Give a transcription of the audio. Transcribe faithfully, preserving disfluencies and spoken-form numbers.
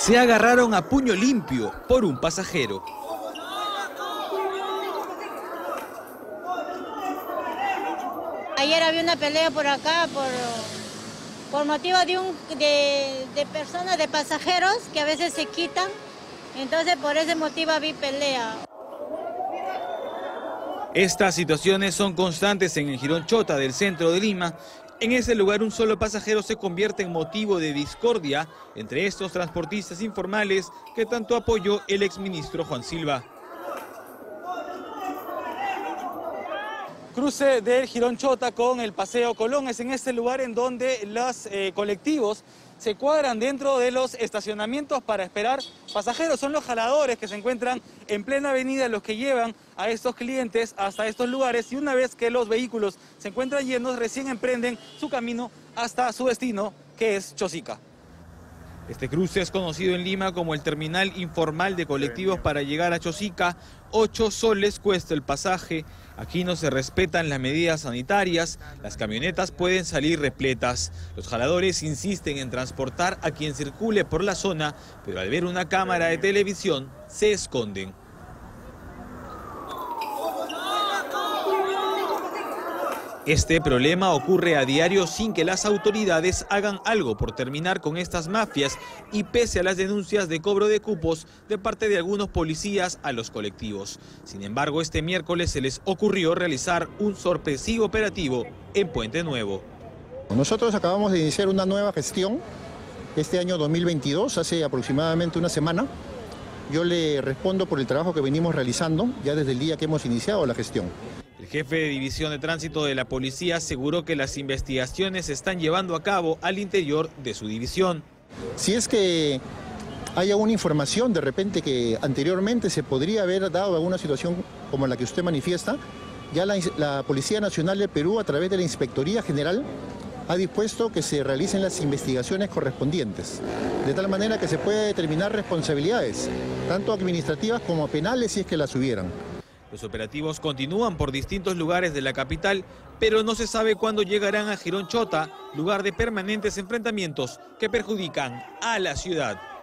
Se agarraron a puño limpio por un pasajero. Ayer había una pelea por acá por, por motivo de, un, de, de personas, de pasajeros que a veces se quitan. Entonces por ese motivo había pelea. Estas situaciones son constantes en el Jirón Chota del centro de Lima. En ese lugar un solo pasajero se convierte en motivo de discordia entre estos transportistas informales que tanto apoyó el exministro Juan Silva. Cruce del Jirón Chota con el Paseo Colón. Es en este lugar en donde los eh, colectivos se cuadran dentro de los estacionamientos para esperar pasajeros. Son los jaladores que se encuentran en plena avenida los que llevan a estos clientes hasta estos lugares, y una vez que los vehículos se encuentran llenos, recién emprenden su camino hasta su destino, que es Chosica. Este cruce es conocido en Lima como el terminal informal de colectivos para llegar a Chosica. Ocho soles cuesta el pasaje. Aquí no se respetan las medidas sanitarias. Las camionetas pueden salir repletas. Los jaladores insisten en transportar a quien circule por la zona, pero al ver una cámara de televisión se esconden. Este problema ocurre a diario sin que las autoridades hagan algo por terminar con estas mafias, y pese a las denuncias de cobro de cupos de parte de algunos policías a los colectivos. Sin embargo, este miércoles se les ocurrió realizar un sorpresivo operativo en Puente Nuevo. Nosotros acabamos de iniciar una nueva gestión este año dos mil veintidós, hace aproximadamente una semana. Yo le respondo por el trabajo que venimos realizando ya desde el día que hemos iniciado la gestión. El jefe de División de Tránsito de la Policía aseguró que las investigaciones se están llevando a cabo al interior de su división. Si es que hay alguna información de repente que anteriormente se podría haber dado alguna situación como la que usted manifiesta, ya la, la Policía Nacional del Perú, a través de la Inspectoría General, ha dispuesto que se realicen las investigaciones correspondientes, de tal manera que se pueda determinar responsabilidades, tanto administrativas como penales, si es que las hubieran. Los operativos continúan por distintos lugares de la capital, pero no se sabe cuándo llegarán a Jirón Chota, lugar de permanentes enfrentamientos que perjudican a la ciudad.